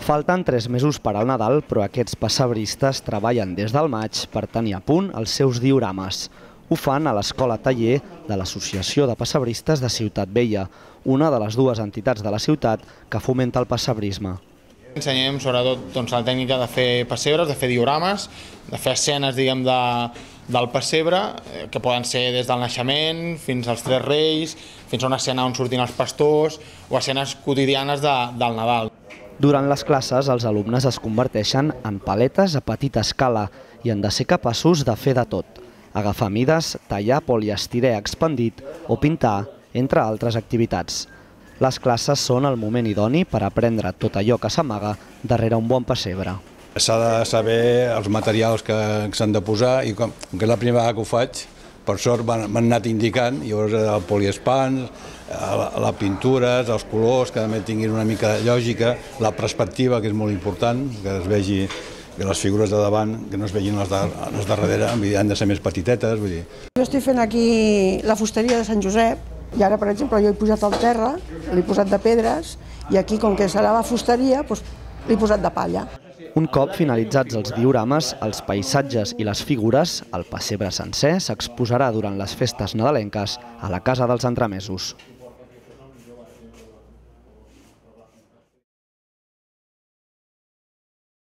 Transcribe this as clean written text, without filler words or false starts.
Falten 3 mesos per al Nadal, però aquests pessebristes treballen des del maig per tenir a punt els seus diorames. Ho fan a l'Escola Taller de l'Associació de Pessebristes de Ciutat Vella, una de les dues entitats de la ciutat que fomenta el pessebrisme. Ensenyem sobretot la tècnica de fer pessebres, de fer diorames, de fer escenes del pessebre, que poden ser des del naixement fins als Tres Reis, fins a una escena on surtin els pastors o escenes quotidianes del Nadal. Durant les classes, els alumnes es converteixen en paletes a petita escala i han de ser capaços de fer de tot. Agafar mides, tallar poliestirè expandit o pintar, entre altres activitats. Les classes són el moment idoni per aprendre tot allò que s'amaga darrere un bon pessebre. S'ha de saber els materials que s'han de posar i com que és la primera vegada que ho faig, per sort m'han anat indicant, llavors el poliespans, les pintures, els colors, que també tinguin una mica de lògica, la perspectiva, que és molt important, que es vegi que les figures de davant, que no es vegin les de darrere, han de ser més petitetes. Jo estic fent aquí la fusteria de Sant Josep, i ara, per exemple, jo he posat al terra, l'he posat de pedres, i aquí, com que serà la fusteria, l'he posat de palla. Un cop finalitzats els diorames, els paisatges i les figures, el pessebre sencer s'exposarà durant les festes nadalenques a la Casa dels Entremesos.